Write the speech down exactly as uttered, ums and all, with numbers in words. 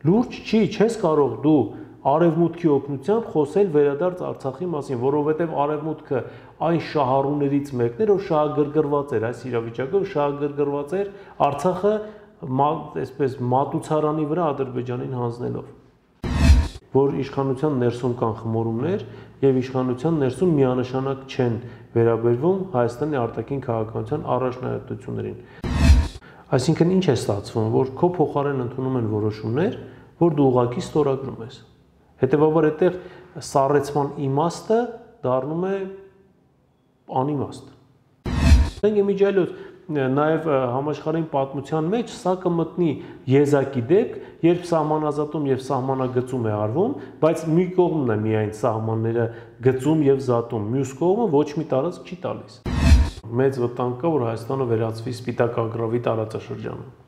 Լուրջ չի, չես կարող դու արևմուտքի օգնությամբ խոսել վերադարձ Արցախի մասին, որովհետև արևմուտքը այն շահառուներից մեկն էր, որ շահագրգռված էր այս իրավիճակով, շահագրգռված էր Արցախը այսպես մատուցարանի վրա Ադրբեջանին հանձնելով, որ իշխանության ներսում կան խմորումներ եւ իշխանության ներսում միանշանակ չեն վերաբերվում Հայաստանի արտաքին քաղաքականության առաջնահերթություններին։ Այսինքն ինչ է ստացվում, որ քո փոխարեն ընդունում են որոշումներ, որ դու ուղղակի ստորագրում ես։ Հետևաբար այդտեղ սառեցման իմաստը դառնում է անիմաստ։ Մենք իմիջիայլոց նաև համաշխարհային պատմության մեջ սա կմտնի եզակի դեպք, երբ սահմանազատում եւ սահմանագծում է արվում, բայց մի կողմն է միայն սահմանները գծում եւ զատում, մյուս կողմը ոչ մի տարածք չի տալիս։ Մեծ վտանգ կա, որ Հայաստանը վերածվի սպիտակ ագրավի տարածաշրջանում։